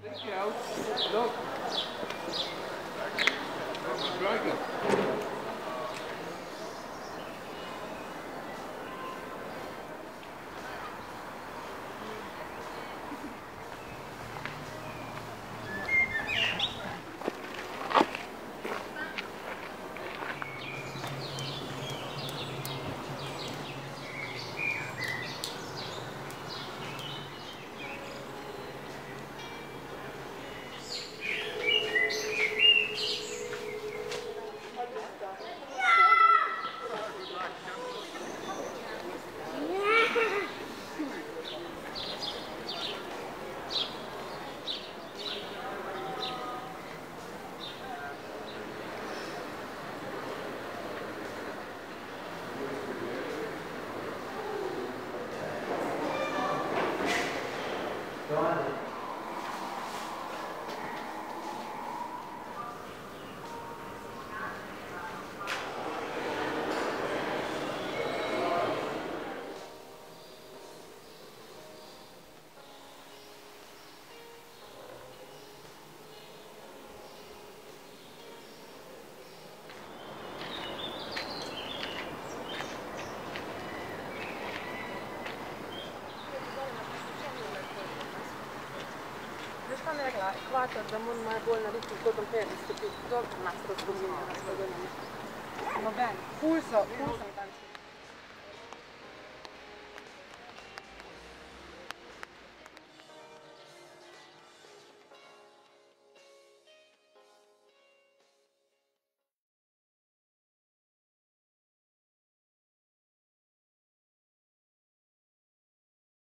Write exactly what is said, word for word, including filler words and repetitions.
Look. Dragon. Zresztą jak ekwator, domov mai bolna ruku, kot on pere, stopiti, dobro nas razumije, nas razumije. No ben, pulso, pulso.